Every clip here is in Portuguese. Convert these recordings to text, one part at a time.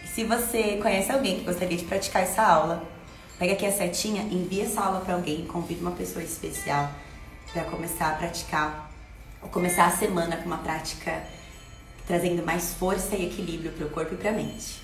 Se você conhece alguém que gostaria de praticar essa aula, pega aqui a setinha, envia essa aula para alguém, convida uma pessoa especial para começar a praticar, ou começar a semana com uma prática trazendo mais força e equilíbrio para o corpo e para a mente.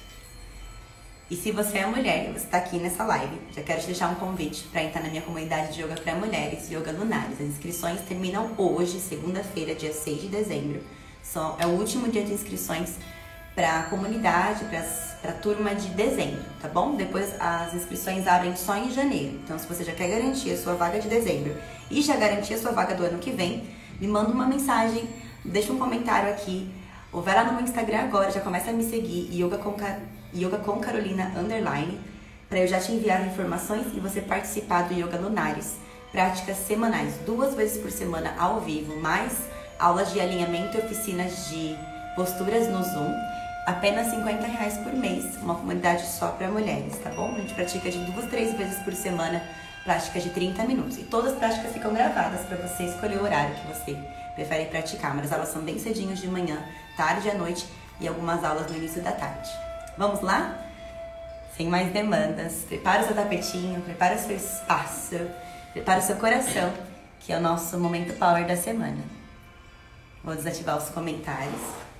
E se você é mulher e você está aqui nessa live, já quero te deixar um convite para entrar na minha comunidade de yoga para mulheres, Yoga Lunares. As inscrições terminam hoje, segunda-feira, dia 6 de dezembro. É o último dia de inscrições para a comunidade, para a turma de dezembro, tá bom? Depois as inscrições abrem só em janeiro. Então, se você já quer garantir a sua vaga de dezembro e já garantir a sua vaga do ano que vem, me manda uma mensagem, deixa um comentário aqui, ou vai lá no meu Instagram agora, já começa a me seguir, Yoga com Carolina _, para eu já te enviar as informações e você participar do Yoga Lunares. Práticas semanais, 2 vezes por semana ao vivo, mais aulas de alinhamento e oficinas de posturas no Zoom. Apenas R$50 por mês, uma comunidade só para mulheres, tá bom? A gente pratica de 2, 3 vezes por semana, práticas de 30 minutos. E todas as práticas ficam gravadas para você escolher o horário que você prefere praticar. Mas as aulas são bem cedinhos de manhã, tarde e à noite e algumas aulas no início da tarde. Vamos lá? Sem mais demandas, prepara o seu tapetinho, prepara o seu espaço, prepara o seu coração, que é o nosso momento power da semana. Vou desativar os comentários.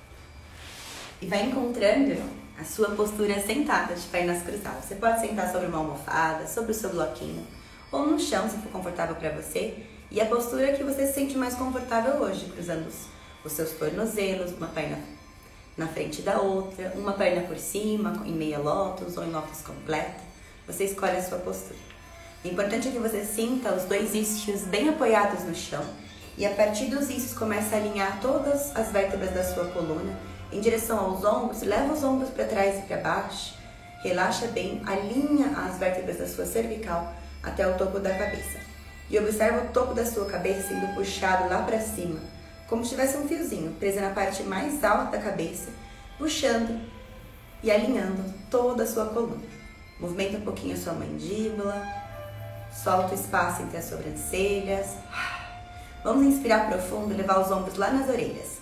E vai encontrando a sua postura sentada de pernas cruzadas. Você pode sentar sobre uma almofada, sobre o seu bloquinho, ou no chão, se for confortável para você. E a postura que você se sente mais confortável hoje, cruzando os seus tornozelos, uma perna na frente da outra, uma perna por cima, em meia lótus ou em lótus completa. Você escolhe a sua postura. O importante é que você sinta os 2 isquios bem apoiados no chão e a partir dos isquios comece a alinhar todas as vértebras da sua coluna em direção aos ombros, leva os ombros para trás e para baixo, relaxa bem, alinha as vértebras da sua cervical até o topo da cabeça. E observa o topo da sua cabeça sendo puxado lá para cima, como se tivesse um fiozinho preso na parte mais alta da cabeça, puxando e alinhando toda a sua coluna. Movimenta um pouquinho a sua mandíbula, solta o espaço entre as sobrancelhas. Vamos inspirar profundo e levar os ombros lá nas orelhas.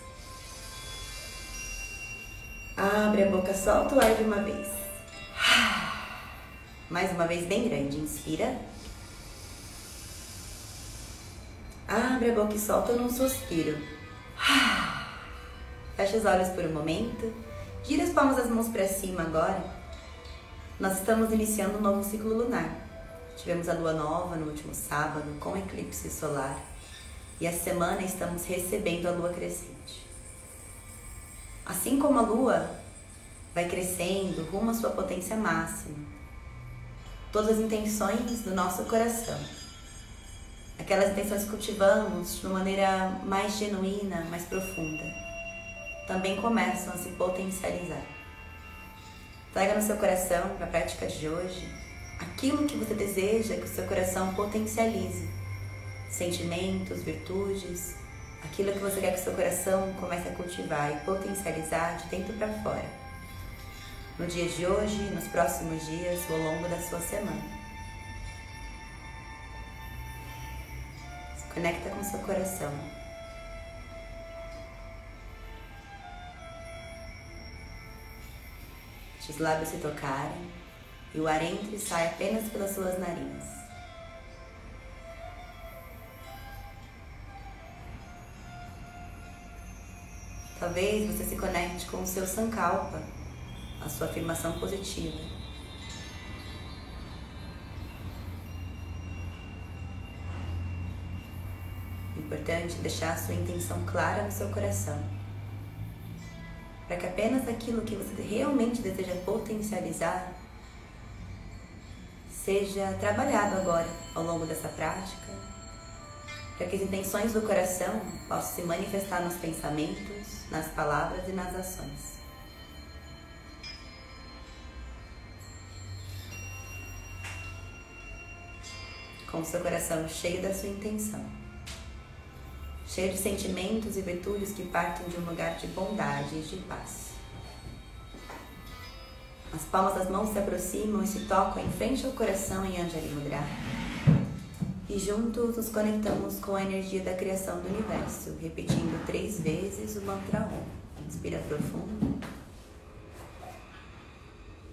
Abre a boca, solta o ar de uma vez. Mais uma vez bem grande, inspira. Abre a boca e solta num suspiro. Fecha os olhos por um momento. Gira as palmas das mãos para cima agora. Nós estamos iniciando um novo ciclo lunar. Tivemos a lua nova no último sábado com eclipse solar. E essa semana estamos recebendo a lua crescente. Assim como a lua vai crescendo rumo à sua potência máxima, todas as intenções do nosso coração, aquelas intenções que cultivamos de uma maneira mais genuína, mais profunda, também começam a se potencializar. Traga no seu coração, para a prática de hoje, aquilo que você deseja que o seu coração potencialize. Sentimentos, virtudes, aquilo que você quer que o seu coração comece a cultivar e potencializar de dentro para fora. No dia de hoje, nos próximos dias, ao longo da sua semana. Se conecta com o seu coração. Deixe os lábios se tocarem e o ar entra e sai apenas pelas suas narinas. Talvez você se conecte com o seu Sankalpa, a sua afirmação positiva. Importante deixar a sua intenção clara no seu coração, para que apenas aquilo que você realmente deseja potencializar seja trabalhado agora ao longo dessa prática, para que as intenções do coração possam se manifestar nos pensamentos, nas palavras e nas ações. Com o seu coração cheio da sua intenção, cheio de sentimentos e virtudes que partem de um lugar de bondade e de paz. As palmas das mãos se aproximam e se tocam em frente ao coração em Anjali Mudra. E juntos nos conectamos com a energia da criação do universo, repetindo 3 vezes o mantra Om. Inspira profundo.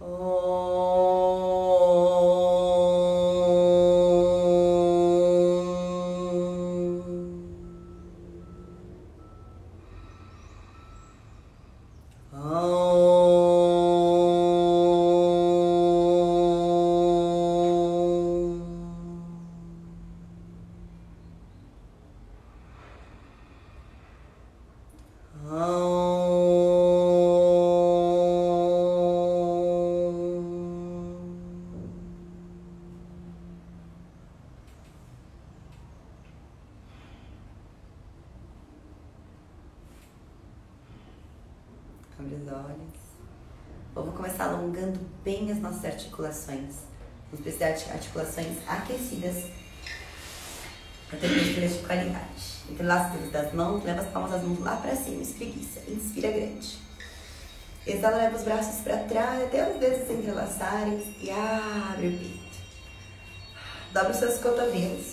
Abre os olhos. Vamos começar alongando bem as nossas articulações. Vamos precisar de articulações aquecidas para ter posturas de qualidade. Entrelaça os dedos das mãos, leva as palmas das mãos lá para cima, espreguiça, inspira grande. Exala, leva os braços para trás até os dedos se entrelaçarem e abre o peito. Dobra os seus cotovelos.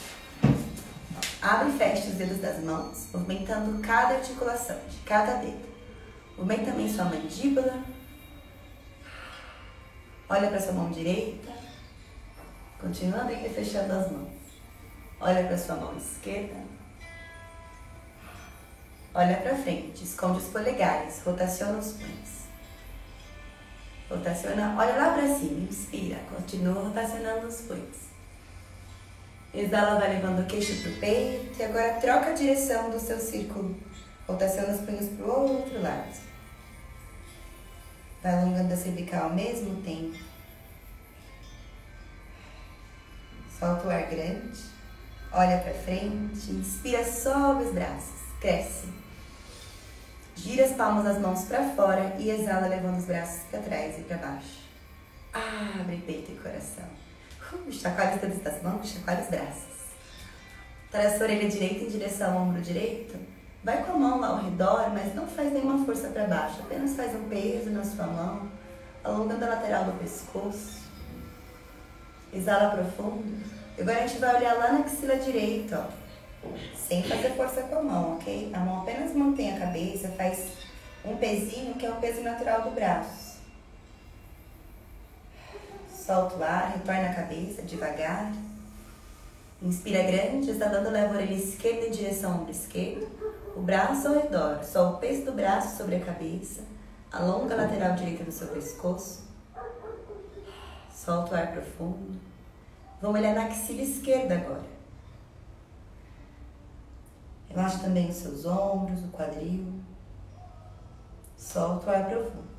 Abre e fecha os dedos das mãos, movimentando cada articulação de cada dedo. Movimenta também sua mandíbula. Olha para sua mão direita. Continuando e fechando as mãos. Olha para sua mão esquerda. Olha para frente. Esconde os polegares. Rotaciona os punhos. Rotaciona. Olha lá para cima. Inspira. Continua rotacionando os punhos. Exala, vai levando o queixo para o peito. E agora troca a direção do seu círculo. Rotaciona os punhos para o outro lado. Vai alongando a cervical ao mesmo tempo. Solta o ar grande. Olha para frente. Inspira, sobe os braços. Cresce. Gira as palmas das mãos para fora e exala, levando os braços para trás e para baixo. Abre peito e coração. Chacoalha os dedos das mãos, chacoalha os braços. Traz a sua orelha direita em direção ao ombro direito. Vai com a mão lá ao redor, mas não faz nenhuma força para baixo. Apenas faz um peso na sua mão, alongando a lateral do pescoço. Exala profundo. Agora a gente vai olhar lá na axila direita, ó. Sem fazer força com a mão, ok? A mão apenas mantém a cabeça, faz um pezinho, que é o peso natural do braço. Solta o ar, retorna a cabeça devagar. Inspira grande, exalando, leva a orelha esquerda em direção ao ombro esquerdo. O braço ao redor, só o peso do braço sobre a cabeça. Alonga a lateral direita do seu pescoço. Solta o ar profundo. Vamos olhar na axila esquerda agora. Relaxa também os seus ombros, o quadril. Solta o ar profundo.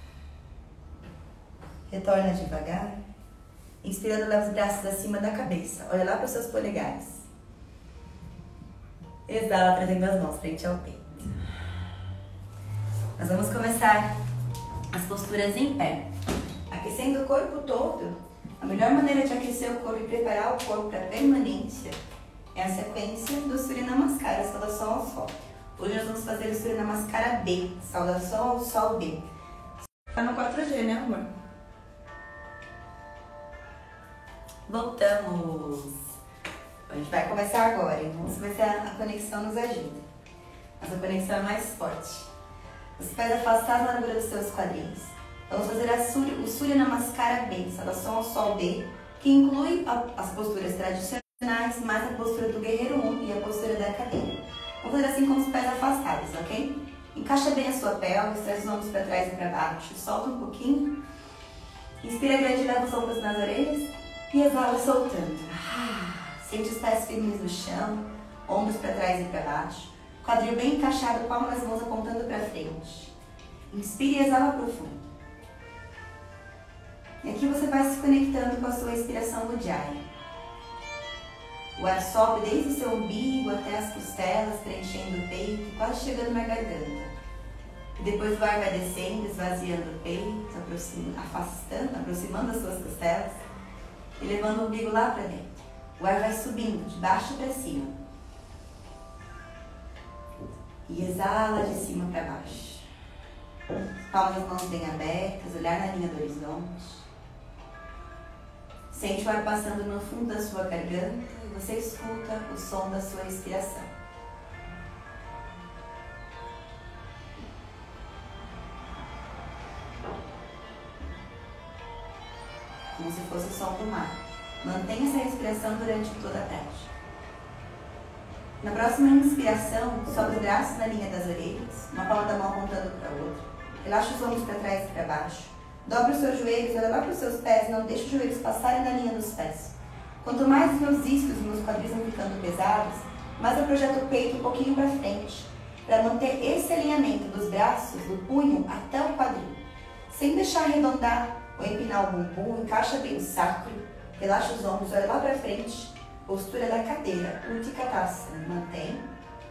Retorna devagar. Inspirando, leva os braços acima da cabeça. Olha lá para os seus polegares. Exala, trazendo as mãos frente ao peito. Nós vamos começar as posturas em pé. Aquecendo o corpo todo. A melhor maneira de aquecer o corpo e preparar o corpo para a permanência é a sequência do Surya Namaskara, saudação ao sol. Hoje nós vamos fazer o Surya Namaskara B, saudação ao sol B. Tá no 4G, né, amor? Voltamos. A gente vai começar agora, hein? Vamos ver se a conexão nos ajuda. Mas a conexão é mais forte. Os pés afastados na largura dos seus quadris. Vamos fazer o Surya Namaskara B, saudação ao sol B, que inclui as posturas tradicionais, mais a postura do guerreiro 1 e a postura da cadeira. Vamos fazer assim com os pés afastados, ok? Encaixa bem a sua pelvis, traz os ombros para trás e para baixo, solta um pouquinho. Inspira grande, leva os ombros nas orelhas e exala soltando. Sente os pés firmes no chão, ombros para trás e para baixo, quadril bem encaixado, palmas das mãos apontando para frente. Inspira e exala profundo. E aqui você vai se conectando com a sua respiração no Ujjayi. O ar sobe desde o seu umbigo até as costelas, preenchendo o peito, quase chegando na garganta. E depois o ar vai descendo, esvaziando o peito, aproximando as suas costelas e levando o umbigo lá para dentro. O ar vai subindo de baixo para cima. E exala de cima para baixo. Palmas das mãos bem abertas, olhar na linha do horizonte. Sente o ar passando no fundo da sua garganta e você escuta o som da sua respiração. como se fosse o som do mar. Mantenha essa respiração durante toda a prática. Na próxima inspiração, sobe os braços na linha das orelhas, uma palma da mão apontando para a outra. Relaxa os ombros para trás e para baixo. Dobra os seus joelhos, olha lá para os seus pés, não deixe os joelhos passarem na linha dos pés. Quanto mais os meus isquios e meus quadris vão ficando pesados, mais eu projeto o peito um pouquinho para frente, para manter esse alinhamento dos braços, do punho até o quadril. Sem deixar arredondar ou empinar o bumbum, encaixa bem o sacro, relaxa os ombros, olha lá para frente, postura da cadeira, Utkatasana, mantém.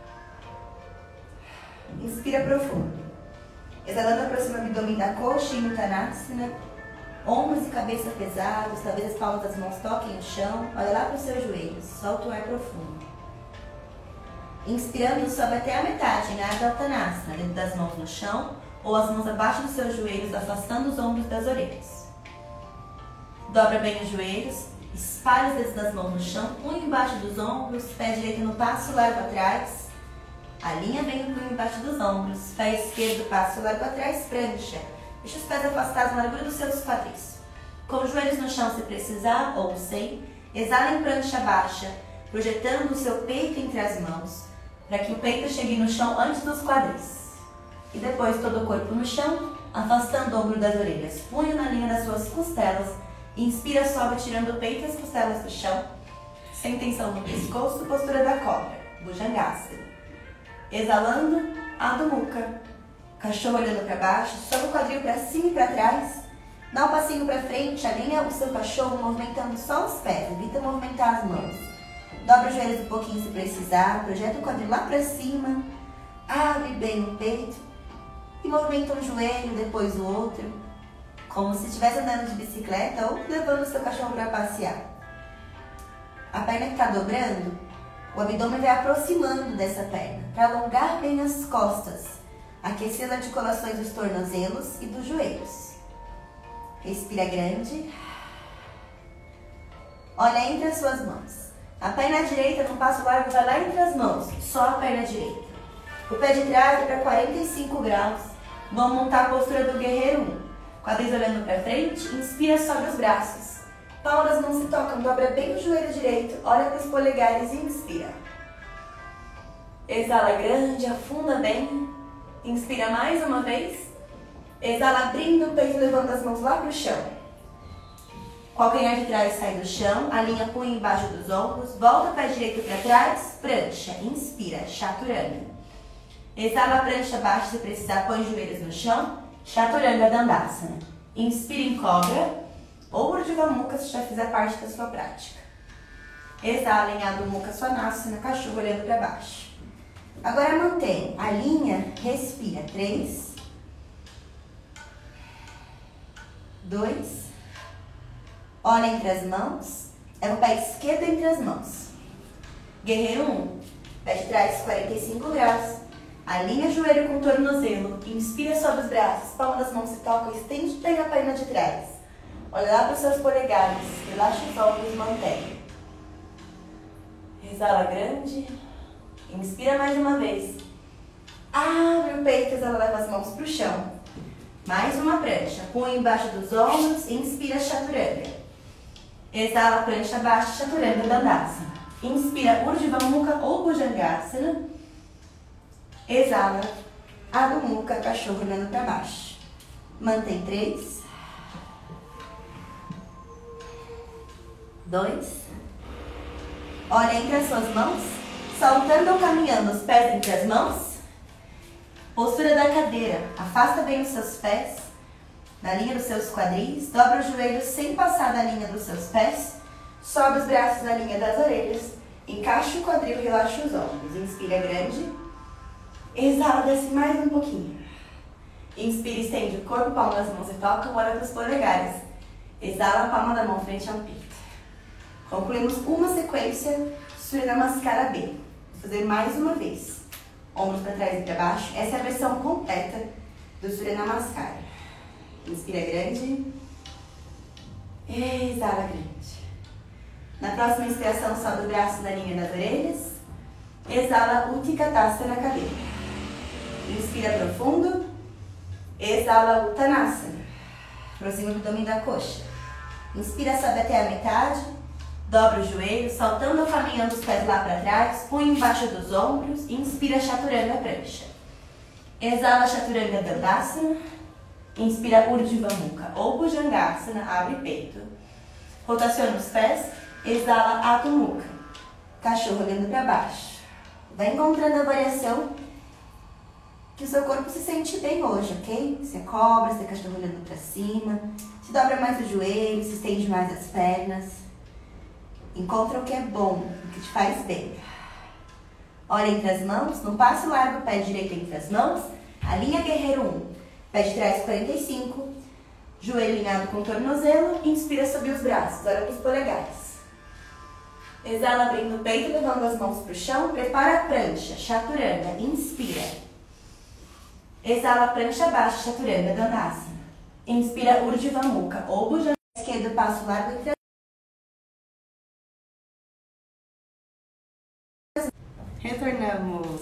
Inspira profundo. Exalando, aproxima o abdômen da coxa em Uttanasana, ombros e cabeça pesados, talvez as palmas das mãos toquem o chão, olha lá para os seus joelhos, solta o ar profundo. Inspirando, sobe até a metade em Ardha Uttanasana, dentro das mãos no chão, ou as mãos abaixo dos seus joelhos, afastando os ombros das orelhas. Dobra bem os joelhos, espalha os dedos das mãos no chão, punho embaixo dos ombros, pé direito no passo, largo atrás. Alinha bem o punho embaixo dos ombros, pé esquerdo, passo, largo atrás, prancha. Deixa os pés afastados na largura dos seus quadris. Com os joelhos no chão se precisar, ou sem, exala em prancha baixa, projetando o seu peito entre as mãos, para que o peito chegue no chão antes dos quadris. E depois todo o corpo no chão, afastando o ombro das orelhas, punho na linha das suas costelas. Inspira, sobe, tirando o peito e as costelas do chão, sem tensão no pescoço, postura da cobra, Bhujangasana. Exalando, Adho Mukha, cachorro olhando para baixo, sobe o quadril para cima e para trás, dá um passinho para frente, alinha o seu cachorro movimentando só os pés, evita movimentar as mãos. Dobra os joelhos um pouquinho se precisar, projeta o quadril lá para cima, abre bem o peito e movimenta um joelho, depois o outro, como se estivesse andando de bicicleta ou levando o seu cachorro para passear. A perna que está dobrando, o abdômen vai aproximando dessa perna, para alongar bem as costas, aquecer as articulações dos tornozelos e dos joelhos. Respira grande. Olha entre as suas mãos. A perna direita, no passo largo, vai lá entre as mãos, só a perna direita. O pé de trás vai para 45 graus. Vamos montar a postura do guerreiro 1. Quadris olhando para frente, inspira, sobe os braços. Palmas das mãos se tocam, dobra bem o joelho direito, olha para os polegares e inspira. Exala grande, afunda bem. Inspira mais uma vez. Exala abrindo o peito, levando as mãos lá para o chão. Calcanhar de trás sai do chão, alinha punho embaixo dos ombros, volta o pé direito para trás, prancha, inspira, Chaturanga. Exala a prancha baixa, se precisar, põe os joelhos no chão, Chaturanga Dandasana. Inspira em cobra, ou Urdhva Mukha se já fizer parte da sua prática. Exala em Adho Mukha Svanasana, cachorro olhando para baixo. Agora mantém, alinha, respira, 3, 2, olha entre as mãos, é o pé esquerdo entre as mãos. Guerreiro 1, pé de trás 45 graus, alinha joelho com tornozelo, inspira, sobe os braços, palma das mãos se tocam, estende bem a perna de trás. Olha lá para os seus polegares, relaxa os ombros, mantém. Exala grande, inspira mais uma vez. Abre o peito, exala, leva as mãos para o chão. Mais uma prancha, punho embaixo dos ombros, inspira, Chaturanga. Exala, prancha baixa, Chaturanga Dandasana. Inspira, Urdhva Mukha ou Bhujangasana. Exala, Adho Mukha, cachorro olhando para baixo. Mantém 3, 2. Olha entre as suas mãos, saltando ou caminhando os pés entre as mãos. Postura da cadeira, afasta bem os seus pés na linha dos seus quadris, dobra os joelhos sem passar da linha dos seus pés, sobe os braços na linha das orelhas, encaixa o quadril, relaxa os ombros, inspira grande, exala, desce mais um pouquinho. Inspira, estende o corpo, palma das mãos e toca, olha para os polegares. Exala, a palma da mão frente ao peito. Concluímos uma sequência Surya Namaskara B. Vou fazer mais uma vez. Ombros para trás e para baixo. Essa é a versão completa do Surya Namaskara. Inspira grande. Exala grande. Na próxima inspiração, sobe o braço na linha das orelhas. Exala, Utkatasana na cadeira. Inspira profundo. Exala, Uttanasana. Aproxima o abdômen da coxa. Inspira, sobe até a metade. Dobra o joelho, saltando ou caminhando os pés lá para trás. Punho embaixo dos ombros. Inspira, chaturanga, prancha. Exala, chaturanga, dandasana. Inspira, urdhva mukha ou bhujangasana, abre peito. Rotaciona os pés. Exala, adho mukha. Cachorro olhando para baixo. Vai encontrando a variação que o seu corpo se sente bem hoje, ok? Você cobra, você cachorro olhando para cima. Se dobra mais o joelho, se estende mais as pernas. Encontra o que é bom, o que te faz bem. Olha entre as mãos, no passo largo, pé direito entre as mãos. Alinha guerreiro 1. Pé de trás 45. Joelho alinhado com o tornozelo. Inspira, subir os braços, olha para os polegares. Exala, abrindo o peito, levando as mãos para o chão. Prepara a prancha, chaturanga. Inspira. Exala, prancha baixa, chaturanga, dandasana. Inspira, urdhva mukha ou bhujangasana. Esquerdo, passo largo entre as... Retornamos.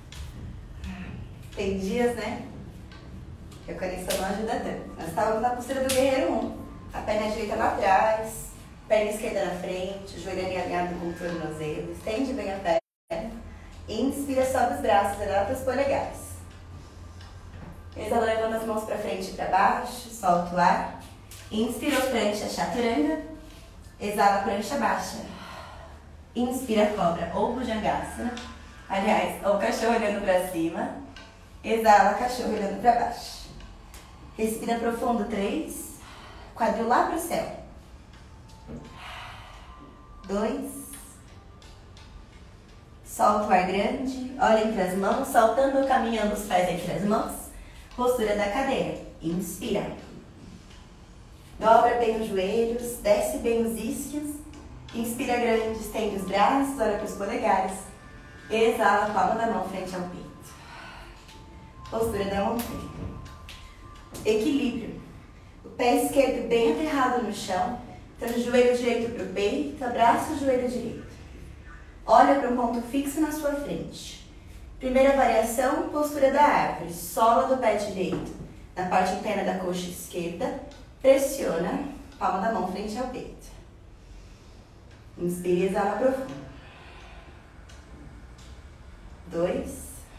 Tem dias, né? Que a conexão não ajuda tanto. Nós estávamos na postura do guerreiro 1. A perna direita lá atrás. Perna esquerda na frente, o joelho alinhado com o tornozelo. Estende bem a perna. Inspira, sobe os braços, eleva para os polegares. Exala, levando as mãos para frente e para baixo. Solta o ar. Inspira, prancha, chaturanga. Exala, prancha baixa. Inspira, cobra ou bhujangasana. Aliás, ou cachorro olhando para cima. Exala, cachorro olhando para baixo. Respira profundo, 3. Quadril lá para o céu. 2. Solta o ar grande. Olha entre as mãos, saltando ou caminhando os pés entre as mãos. Postura da cadeira. Inspira. Dobra bem os joelhos, desce bem os isquios. Inspira grande, estende os braços, olha para os polegares. Exala, palma da mão frente ao peito. Postura da montanha. Equilíbrio. O pé esquerdo bem aterrado no chão. Então, joelho direito para o peito, abraça o joelho direito. Olha para um ponto fixo na sua frente. Primeira variação, postura da árvore. Sola do pé direito na parte interna da coxa esquerda. Pressiona, palma da mão frente ao peito. Inspira e exala profundo. 2.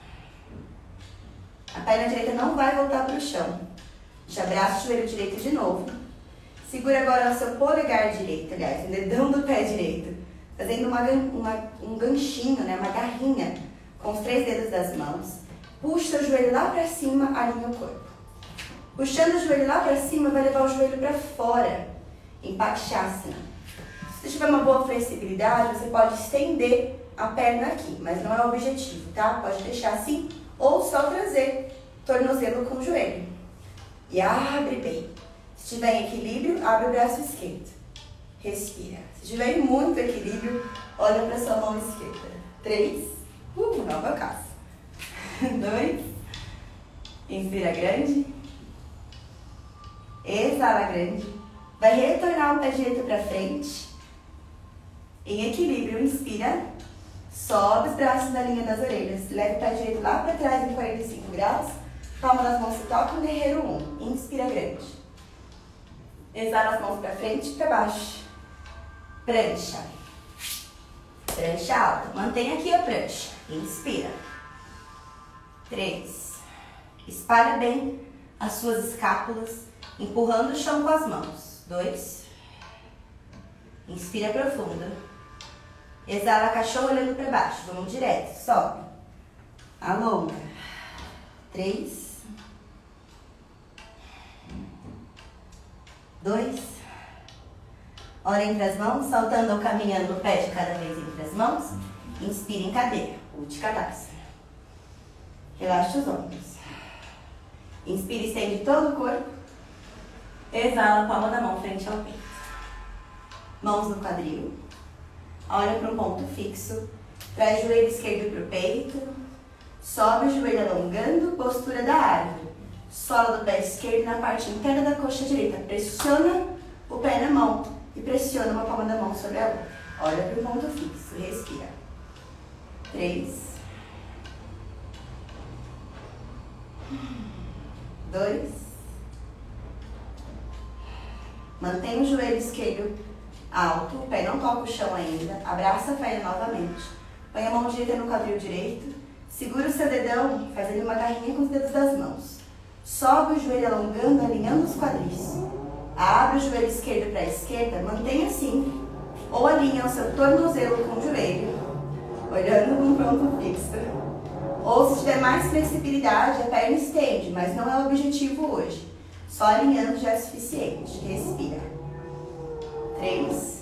A perna direita não vai voltar para o chão. Já abraça o joelho direito de novo. Segura agora o seu polegar direito, aliás, o dedão do pé direito. Fazendo um ganchinho, né, uma garrinha com os 3 dedos das mãos. Puxa o joelho lá para cima, alinha o corpo. Puxando o joelho lá para cima, vai levar o joelho para fora, em Pakshasana. Se você tiver uma boa flexibilidade, você pode estender a perna aqui, mas não é o objetivo, tá? Pode deixar assim, ou só trazer tornozelo com o joelho. E abre bem. Se tiver em equilíbrio, abre o braço esquerdo. Respira. Se tiver em muito equilíbrio, olha para sua mão esquerda. 3. Nova casa. 2. Inspira grande. Exala grande. Vai retornar o pé direito para frente. Em equilíbrio, inspira. Sobe os braços na linha das orelhas. Leva o pé direito lá para trás em 45 graus. Palma das mãos se toca no guerreiro 1. Inspira grande. Exala as mãos para frente e para baixo. Prancha. Prancha alta. Mantenha aqui a prancha. Inspira. 3. Espalha bem as suas escápulas, empurrando o chão com as mãos. 2. Inspira profundo. Exala, cachorro olhando para baixo. Vamos direto. Sobe. Alonga. 3. 2. Olha entre as mãos, saltando ou caminhando o pé de cada vez entre as mãos. Inspira em cadeira. Utkatasana. Relaxa os ombros. Inspira e estende todo o corpo. Exala, palma da mão frente ao peito. Mãos no quadril. Olha para um ponto fixo. Traz o joelho esquerdo para o peito. Sobe o joelho alongando. Postura da árvore. Sola do pé esquerdo na parte interna da coxa direita. Pressiona o pé na mão. E pressiona uma palma da mão sobre a outra. Olha para o ponto fixo. Respira. 3. 2. Mantenha o joelho esquerdo alto, o pé não toca o chão ainda. Abraça a perna novamente. Põe a mão direita no quadril direito. Segura o seu dedão, fazendo uma garrinha com os dedos das mãos. Sobe o joelho alongando, alinhando os quadris. Abre o joelho esquerdo para a esquerda, mantenha assim. Ou alinha o seu tornozelo com o joelho, olhando num ponto fixo. Ou se tiver mais flexibilidade, a perna estende, mas não é o objetivo hoje. Só alinhando já é suficiente. Respira. 3.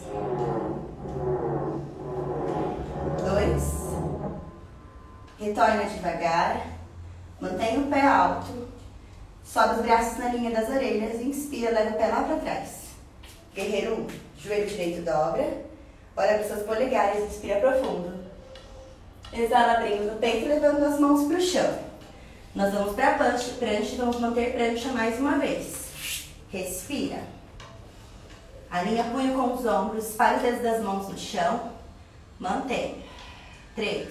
2. Retorna devagar. Mantenha o pé alto. Sobe os braços na linha das orelhas. Inspira, leva o pé lá para trás. Guerreiro 1. Joelho direito dobra. Olha para os seus polegares. Inspira profundo. Exala, abrindo o peito e levando as mãos para o chão. Nós vamos para a prancha e vamos manter prancha mais uma vez. Respira. Alinha punho com os ombros, espalha os dedos das mãos no chão. Mantém. 3.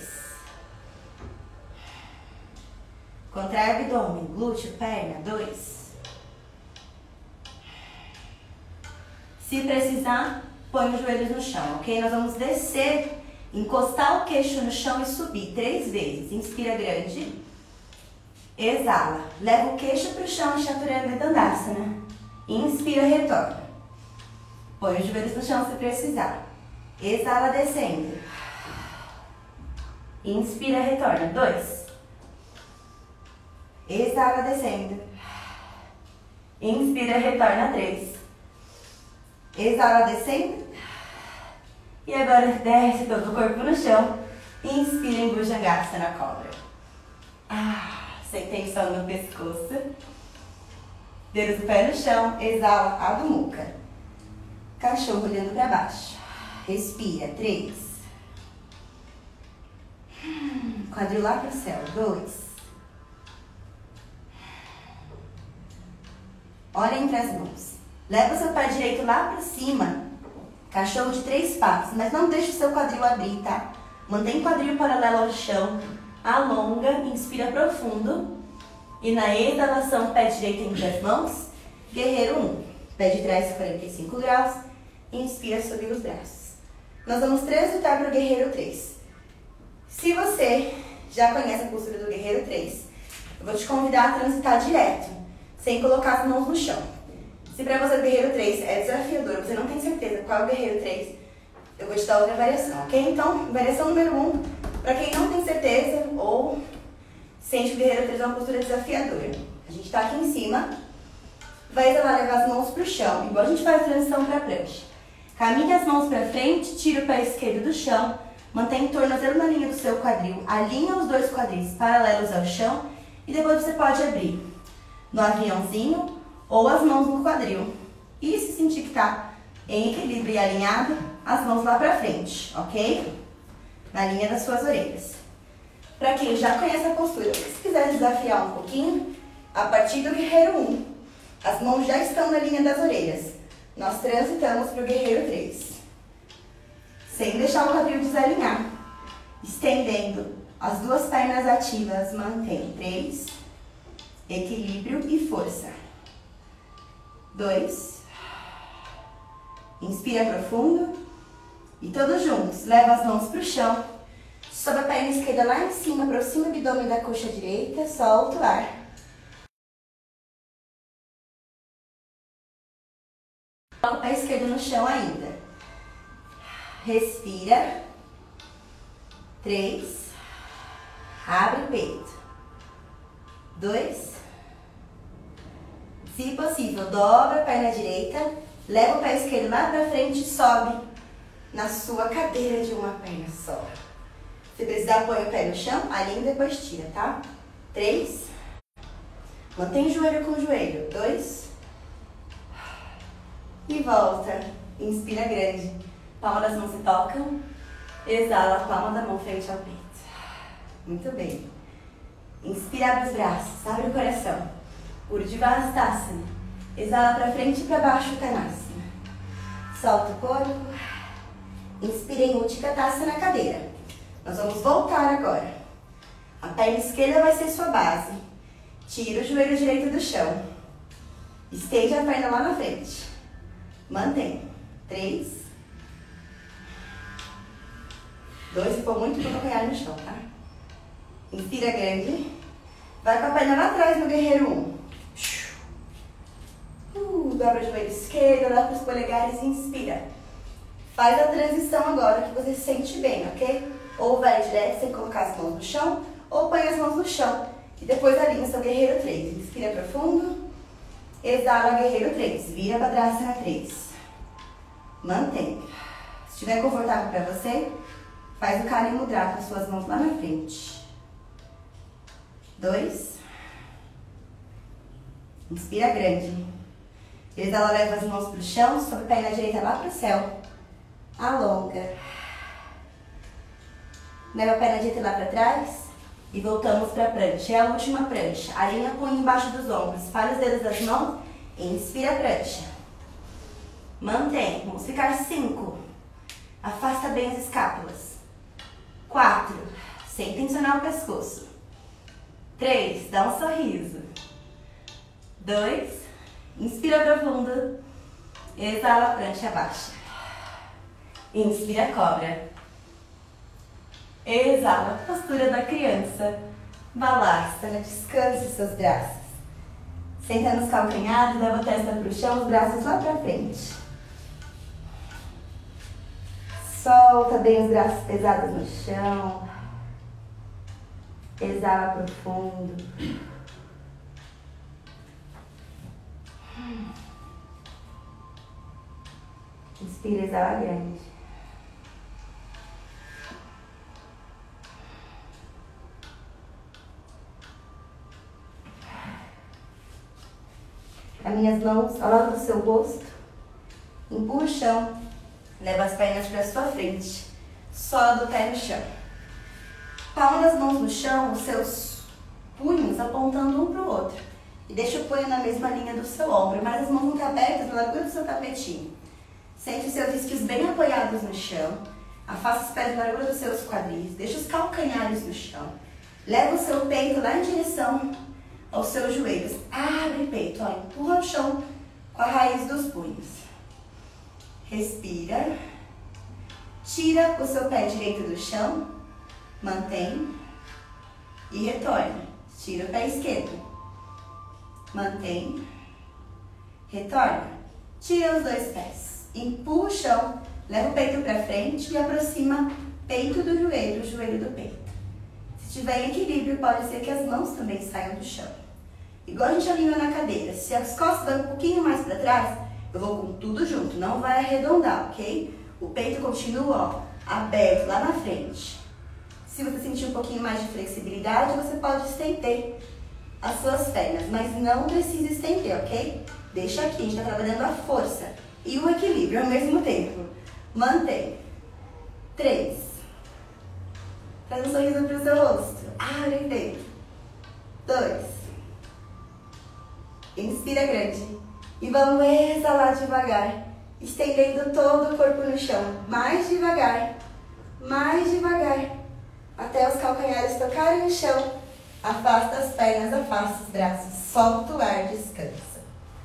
Contrai o abdômen, glúteo, perna. 2. Se precisar, põe os joelhos no chão, ok? Nós vamos descer, encostar o queixo no chão e subir 3 vezes. Inspira grande. Exala. Leva o queixo para o chão, chaturanga dandasana. Inspira, retorna. Põe os joelhos no chão se precisar. Exala, descendo. Inspira, retorna. 2. Exala, descendo. Inspira, retorna. 3. Exala, descendo. E agora desce todo o corpo no chão. Inspira em Bhujangasana na cobra. Sem tensão no pescoço. Dedos do pé no chão. Exala, Adho Mukha. Cachorro olhando para baixo. Respira. 3. Quadril lá para o céu. 2. Olha entre as mãos. Leva o seu pé direito lá para cima. Cachorro de 3 patas. Mas não deixe o seu quadril abrir, tá? Mantém o quadril paralelo ao chão. Alonga. Inspira profundo. E na exalação, pé direito entre as mãos. Guerreiro 1. Pé de trás 45 graus. Inspira, subir os braços. Nós vamos transitar para o Guerreiro 3. Se você já conhece a postura do Guerreiro 3, eu vou te convidar a transitar direto, sem colocar as mãos no chão. Se para você o Guerreiro 3 é desafiador, você não tem certeza qual é o Guerreiro 3, eu vou te dar outra variação, ok? Então, variação número 1, para quem não tem certeza ou sente que o Guerreiro 3 é uma postura desafiadora. A gente está aqui em cima, vai exalar, levar as mãos para o chão, igual a gente faz a transição para a prancha. Caminhe as mãos para frente, tira o pé esquerdo do chão, mantém o tornozelo na linha do seu quadril, alinha os 2 quadris paralelos ao chão e depois você pode abrir no aviãozinho ou as mãos no quadril. E se sentir que está em equilíbrio e alinhado, as mãos lá para frente, ok? Na linha das suas orelhas. Para quem já conhece a postura, se quiser desafiar um pouquinho, a partir do Guerreiro 1, as mãos já estão na linha das orelhas. Nós transitamos para o Guerreiro 3. Sem deixar o quadril desalinhar. Estendendo as 2 pernas ativas, mantém. 3. Equilíbrio e força. 2. Inspira profundo. E todos juntos. Leva as mãos para o chão. Sobe a perna esquerda lá em cima, aproxima o abdômen da coxa direita, solta o ar. Coloca o pé esquerdo no chão ainda. Respira. 3. Abre o peito. 2. Se possível, dobra a perna direita. Leva o pé esquerdo lá pra frente e sobe na sua cadeira de uma perna só. Se precisar, põe o pé no chão, alinha e depois tira, tá? 3. Mantém joelho com joelho. 2. E volta. Inspira grande. Palma das mãos se tocam. Exala, palma da mão frente ao peito. Muito bem. Inspira, abre os braços, abre o coração. Urdhva-hastasana. Exala para frente e para baixo, Uttanasana. Solta o corpo. Inspira em Utkatasana na cadeira. Nós vamos voltar agora. A perna esquerda vai ser sua base. Tira o joelho direito do chão. Estende a perna lá na frente. Mantém. 3. 2, se for muito, vou apoiar no chão, tá? Inspira grande. Vai com a perna lá atrás no guerreiro 1. Dobra o joelho esquerdo, dá para os polegares e inspira. Faz a transição agora que você se sente bem, ok? Ou vai direto sem colocar as mãos no chão, ou põe as mãos no chão. E depois alinha o seu guerreiro 3. Inspira profundo. Exala, guerreiro 3. Vira Badrasana 3. Mantém. Se estiver confortável para você, faz o Kali Mudra com as suas mãos lá na frente. 2. Inspira grande. Exala, leva as mãos para o chão, sobe a perna direita lá para o céu. Alonga. Leva a perna direita lá para trás. E voltamos para a prancha. É a última prancha. Alinha o punho embaixo dos ombros. Espalha os dedos das mãos. Inspira a prancha. Mantém. Vamos ficar 5. Afasta bem as escápulas. 4. Sem tensionar o pescoço. 3. Dá um sorriso. 2. Inspira profundo. Exala, a prancha baixa. Inspira, cobra. Exala, postura da criança. Balasana, descanse seus braços. Senta nos calcanhares, leva a testa para o chão, os braços lá para frente. Solta bem os braços pesados no chão. Exala profundo. Inspira, exala grande. Caminha as mãos ao lado do seu rosto. Empurra o chão. Leva as pernas para sua frente. Sola do pé no chão. Palma das mãos no chão, os seus punhos apontando um para o outro. E deixa o punho na mesma linha do seu ombro, mas as mãos muito abertas na largura do seu tapetinho. Sente os seus isquios bem apoiados no chão. Afasta os pés na largura dos seus quadris. Deixa os calcanhares no chão. Leva o seu peito lá em direção aos seus joelhos. Abre o peito, ó, empurra o chão com a raiz dos punhos. Respira. Tira o seu pé direito do chão. Mantém. E retorna. Tira o pé esquerdo. Mantém. Retorna. Tira os dois pés. Empurra o chão. Leva o peito para frente e aproxima peito do joelho do peito. Se tiver em equilíbrio, pode ser que as mãos também saiam do chão. Igual a gente alinhou na cadeira. Se as costas vão um pouquinho mais para trás, eu vou com tudo junto. Não vai arredondar, ok? O peito continua, ó, aberto lá na frente. Se você sentir um pouquinho mais de flexibilidade, você pode estender as suas pernas, mas não precisa estender, ok? Deixa aqui, a gente está trabalhando a força e o equilíbrio ao mesmo tempo. Mantém. 3. Faz um sorriso para o seu rosto. Abre o peito. 2. Inspira grande. E vamos exalar devagar, estendendo todo o corpo no chão. Mais devagar, até os calcanhares tocarem no chão. Afasta as pernas, afasta os braços. Solta o ar, descansa.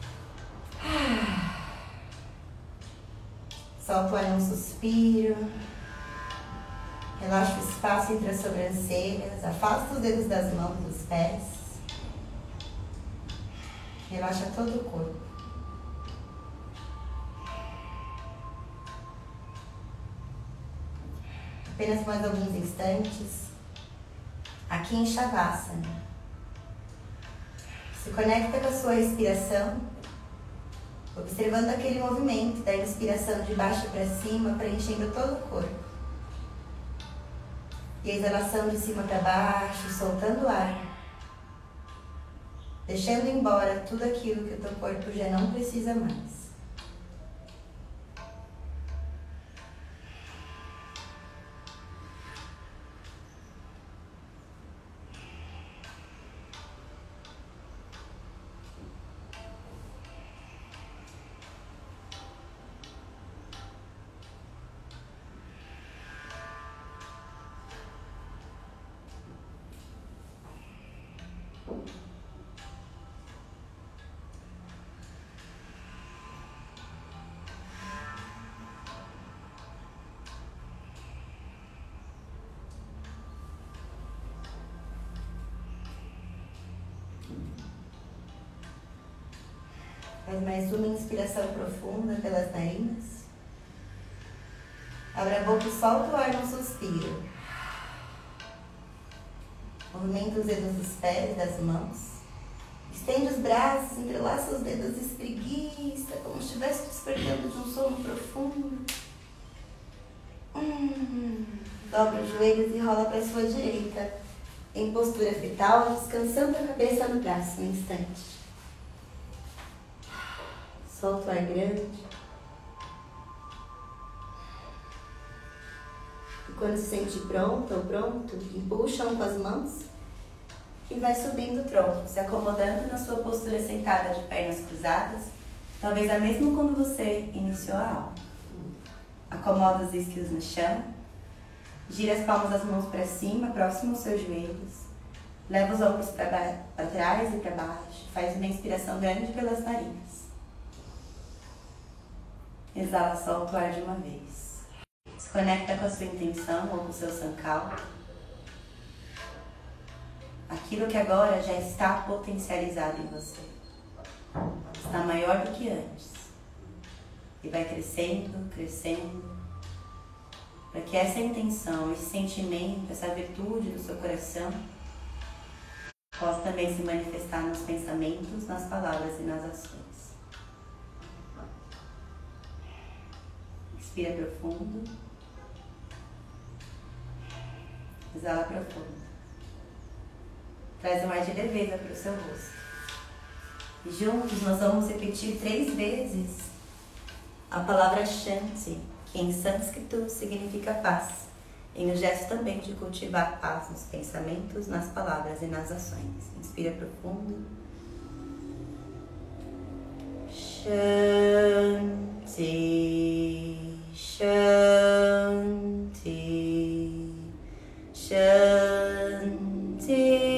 Solta o ar num suspiro. Relaxa o espaço entre as sobrancelhas. Afasta os dedos das mãos, dos pés. Relaxa todo o corpo. Apenas mais alguns instantes. Aqui em Shavasana. Se conecta com a sua respiração, observando aquele movimento da inspiração de baixo para cima, preenchendo todo o corpo. E a exalação de cima para baixo, soltando o ar. Deixando embora tudo aquilo que o teu corpo já não precisa mais. Faz mais uma inspiração profunda pelas narinas. Abre a boca e solta o ar num suspiro. Movimenta os dedos dos pés e das mãos. Estende os braços, entrelaça os dedos e espreguiça, como se estivesse despertando de um sono profundo. Dobra os joelhos e rola para a sua direita, em postura fetal, descansando a cabeça no braço um instante. Solta o ar grande. E quando se sentir pronta ou pronto, empuxa com as mãos e vai subindo o tronco, se acomodando na sua postura sentada de pernas cruzadas, talvez a mesma quando você iniciou a aula. Acomoda os isquios no chão, gira as palmas das mãos para cima, próximo aos seus joelhos, leva os ombros para trás e para baixo, faz uma inspiração grande pelas narinas. Exala, solta o ar de uma vez. Se conecta com a sua intenção ou com o seu sankalpa. Aquilo que agora já está potencializado em você. Está maior do que antes. E vai crescendo, crescendo. Para que essa intenção, esse sentimento, essa virtude do seu coração possa também se manifestar nos pensamentos, nas palavras e nas ações. Inspira profundo. Exala profundo. Traz um ar de leveza para o seu rosto. E juntos nós vamos repetir 3 vezes a palavra Shanti, que em sânscrito significa paz, em um gesto também de cultivar paz nos pensamentos, nas palavras e nas ações. Inspira profundo. Shanti, Shanti, Shanti.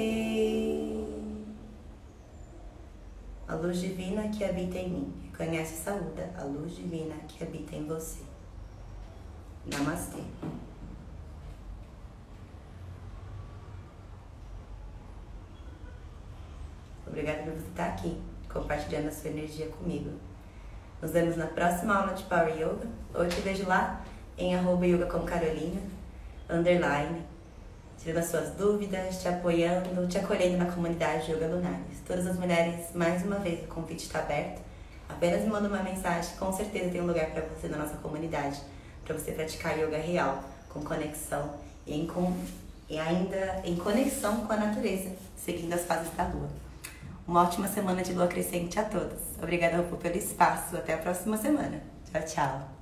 A luz divina que habita em mim, reconhece e saúda a luz divina que habita em você. Namastê. Obrigada por você estar aqui, compartilhando a sua energia comigo. Nos vemos na próxima aula de Power Yoga. Ou eu te vejo lá em @yoga_com_carolina_, tirando as suas dúvidas, te apoiando, te acolhendo na comunidade Yoga Lunares. Todas as mulheres, mais uma vez, o convite está aberto. Apenas me manda uma mensagem, com certeza tem um lugar para você na nossa comunidade, para você praticar yoga real, com conexão e ainda em conexão com a natureza, seguindo as fases da lua. Uma ótima semana de lua crescente a todos. Obrigada, Rupu, pelo espaço. Até a próxima semana. Tchau, tchau.